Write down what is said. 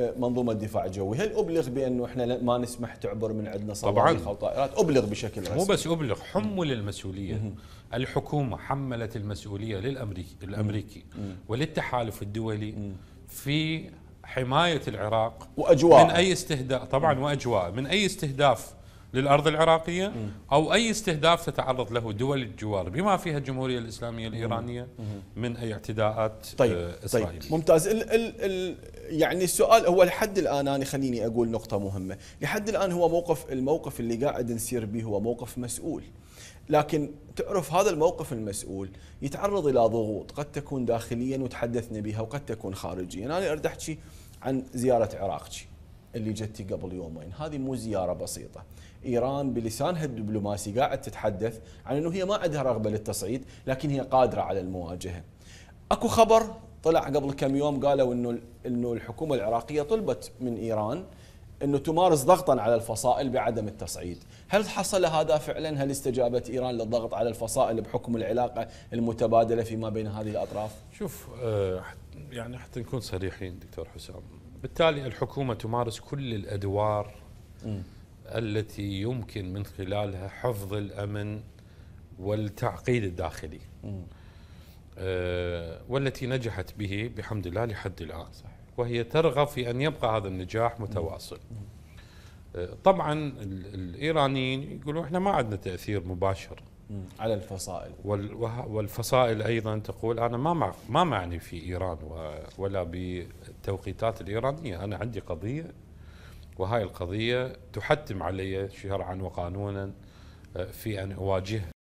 منظومه الدفاع الجوي، هل ابلغ بانه احنا ما نسمح تعبر من عندنا صواريخ او طائرات؟ ابلغ بشكل رسمي؟ مو بس ابلغ، حمل المسؤوليه. الحكومه حملت المسؤوليه الامريكي وللتحالف الدولي في حمايه العراق واجواء من اي استهداف، طبعا واجواء من اي استهداف للارض العراقيه او اي استهداف تتعرض له دول الجوار بما فيها الجمهوريه الاسلاميه الايرانيه من اي اعتداءات اسرائيليه. طيب ممتاز. يعني السؤال هو لحد الان، انا خليني اقول نقطه مهمه، لحد الان هو الموقف اللي قاعد نسير به هو موقف مسؤول، لكن تعرف هذا الموقف المسؤول يتعرض الى ضغوط قد تكون داخليا وتحدثنا بها وقد تكون خارجيا. انا اريد احكي عن زياره عراقتي اللي جتي قبل يومين، هذه مو زياره بسيطه. ايران بلسانها الدبلوماسي قاعد تتحدث عن انه هي ما عندها رغبه للتصعيد، لكن هي قادره على المواجهه. اكو خبر طلع قبل كم يوم قالوا انه الحكومه العراقيه طلبت من ايران انه تمارس ضغطا على الفصائل بعدم التصعيد. هل حصل هذا فعلا؟ هل استجابت ايران للضغط على الفصائل بحكم العلاقه المتبادله فيما بين هذه الاطراف؟ شوف، يعني حتى نكون صريحين دكتور حسام، بالتالي الحكومه تمارس كل الادوار التي يمكن من خلالها حفظ الامن والتعقيد الداخلي، والتي نجحت به بحمد الله لحد الآن. وهي ترغب في أن يبقى هذا النجاح متواصل. طبعا الإيرانيين يقولون إحنا ما عندنا تأثير مباشر على الفصائل، والفصائل أيضا تقول أنا ما معني في إيران ولا بالتوقيتات الإيرانية، أنا عندي قضية وهاي القضية تحتم علي شرعا وقانونا في أن أواجهها.